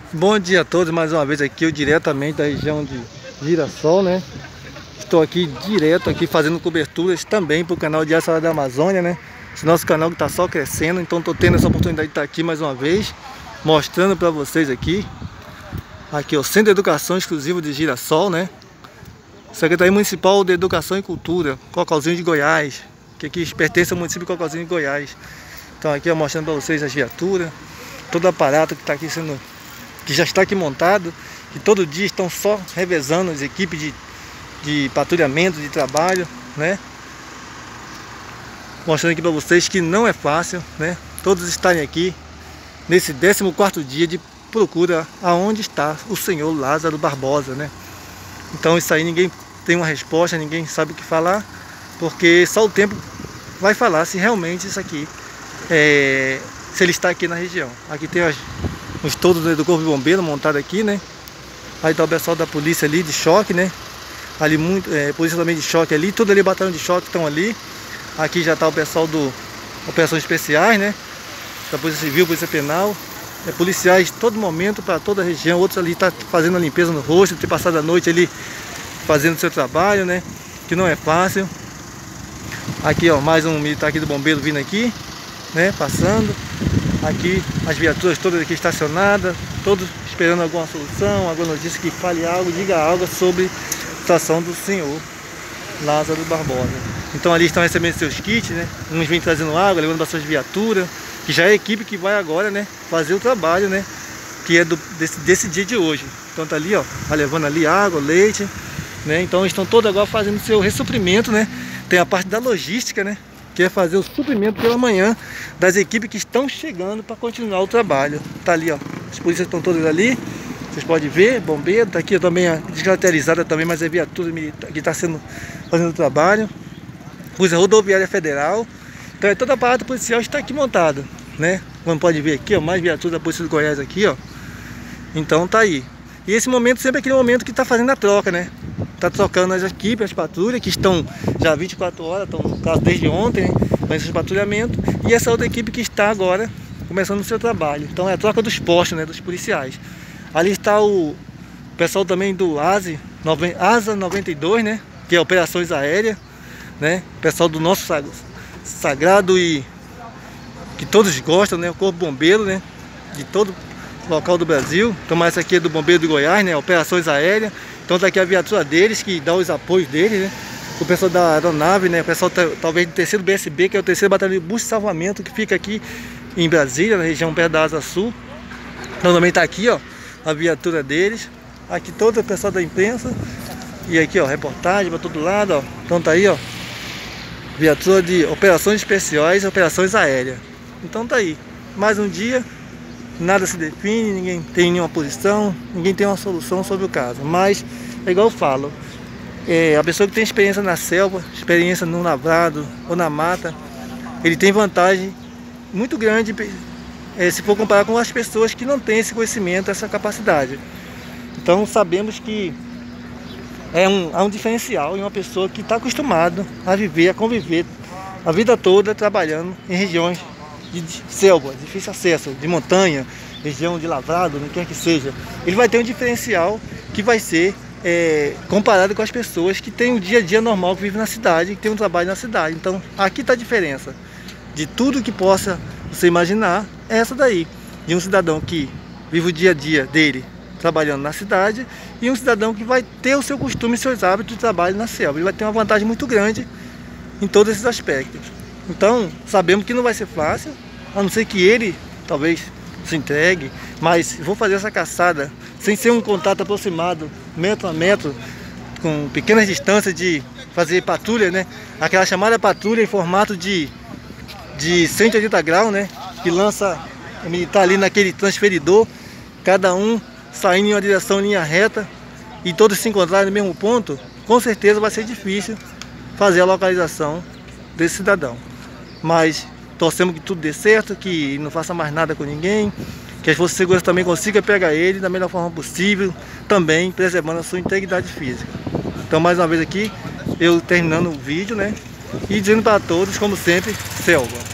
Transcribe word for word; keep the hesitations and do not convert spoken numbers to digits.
Bom dia a todos, mais uma vez aqui, eu diretamente da região de Girassol, né? Estou aqui direto aqui fazendo coberturas também para o canal de Açaí da Amazônia, né? Esse nosso canal que está só crescendo, então estou tendo essa oportunidade de estar aqui mais uma vez, mostrando para vocês aqui. Aqui ó, Centro de Educação Exclusivo de Girassol, né? Secretaria Municipal de Educação e Cultura, Cocalzinho de Goiás, que aqui pertence ao município de Cocalzinho de Goiás. Então aqui ó, mostrando para vocês as viaturas, todo o aparato que está aqui sendo, que já está aqui montado, que todo dia estão só revezando as equipes de, de patrulhamento, de trabalho, né? Mostrando aqui para vocês que não é fácil, né? Todos estarem aqui nesse décimo quarto dia de procura aonde está o senhor Lázaro Barbosa, né? Então isso aí ninguém tem uma resposta, ninguém sabe o que falar, porque só o tempo vai falar se realmente isso aqui, é, se ele está aqui na região. Aqui tem as, os todos do Corpo de Bombeiro montado aqui, né? Aí está o pessoal da polícia ali de choque, né? Ali muito, é, polícia também de choque ali, tudo ali batalhão de choque estão ali. Aqui já está o pessoal do Operações Especiais, né? Da Polícia Civil, Polícia Penal. É, policiais todo momento para toda a região. Outros ali tá fazendo a limpeza no rosto, ter passado a noite ali fazendo seu trabalho, né? Que não é fácil. Aqui ó, mais um militar aqui do bombeiro vindo aqui, né? Passando. Aqui as viaturas todas aqui estacionadas, todos esperando alguma solução, alguma notícia que fale algo, diga algo sobre a situação do senhor Lázaro Barbosa. Então ali estão recebendo seus kits, né? Uns vêm trazendo água, levando para suas viaturas, que já é a equipe que vai agora, né, fazer o trabalho, né, que é do, desse, desse dia de hoje. Então tá ali, ó, tá levando ali água, leite, né? Então estão todos agora fazendo o seu ressuprimento, né? Tem a parte da logística, né, que é fazer o suprimento pela manhã das equipes que estão chegando para continuar o trabalho. Tá ali, ó, as polícias estão todas ali, vocês podem ver, bombeiro, tá aqui ó, também a descaracterizada também, mas é viatura militar que está sendo fazendo o trabalho. Polícia Rodoviária Federal. Então é toda a parada policial está aqui montada, né? Como pode ver aqui, ó, mais viaturas da Polícia de Goiás aqui, ó. Então tá aí. E esse momento sempre é aquele momento que está fazendo a troca, né? Tá trocando as equipes, as patrulhas que estão já vinte e quatro horas, estão no caso desde ontem, né? Fazendo esse patrulhamento. E essa outra equipe que está agora começando o seu trabalho. Então é a troca dos postos, né? Dos policiais. Ali está o pessoal também do ASE, ASA noventa e dois, né? Que é Operações Aéreas, né? Pessoal do nosso sagrado e que todos gostam, né? O Corpo Bombeiro, né? De todo local do Brasil. Então, mais essa aqui é do Bombeiro de Goiás, né? Operações Aéreas. Então, tá aqui a viatura deles, que dá os apoios deles, né? O pessoal da aeronave, né? O pessoal talvez do terceiro B S B, que é o terceiro Batalhão de Busca e Salvamento, que fica aqui em Brasília, na região perto da Asa Sul. Então, também tá aqui, ó, a viatura deles. Aqui todo o pessoal da imprensa. E aqui, ó, reportagem para todo lado, ó. Então, tá aí, ó, viatura de Operações Especiais e Operações Aéreas. Então tá aí, mais um dia, nada se define, ninguém tem nenhuma posição, ninguém tem uma solução sobre o caso. Mas, é igual eu falo, é, a pessoa que tem experiência na selva, experiência no lavrado ou na mata, ele tem vantagem muito grande é, se for comparar com as pessoas que não têm esse conhecimento, essa capacidade. Então sabemos que é um, é um diferencial em uma pessoa que está acostumada a viver, a conviver a vida toda trabalhando em regiões de selva, difícil acesso, de montanha, região de lavrado, não quer que seja. Ele vai ter um diferencial que vai ser é, comparado com as pessoas que têm o dia a dia normal, que vivem na cidade, que tem um trabalho na cidade. Então aqui está a diferença de tudo que possa você imaginar, é essa daí, de um cidadão que vive o dia a dia dele trabalhando na cidade e um cidadão que vai ter o seu costume e seus hábitos de trabalho na selva. Ele vai ter uma vantagem muito grande em todos esses aspectos. Então, sabemos que não vai ser fácil, a não ser que ele, talvez, se entregue, mas vou fazer essa caçada sem ser um contato aproximado, metro a metro, com pequenas distâncias de fazer patrulha, né? Aquela chamada patrulha em formato de, de cento e oitenta graus, né? Que lança o militar ali naquele transferidor, cada um saindo em uma direção em linha reta e todos se encontrarem no mesmo ponto. Com certeza vai ser difícil fazer a localização desse cidadão. Mas torcemos que tudo dê certo, que não faça mais nada com ninguém, que as forças de segurança também consigam pegar ele da melhor forma possível, também preservando a sua integridade física. Então mais uma vez aqui, eu terminando o vídeo, né? E dizendo para todos, como sempre, selva.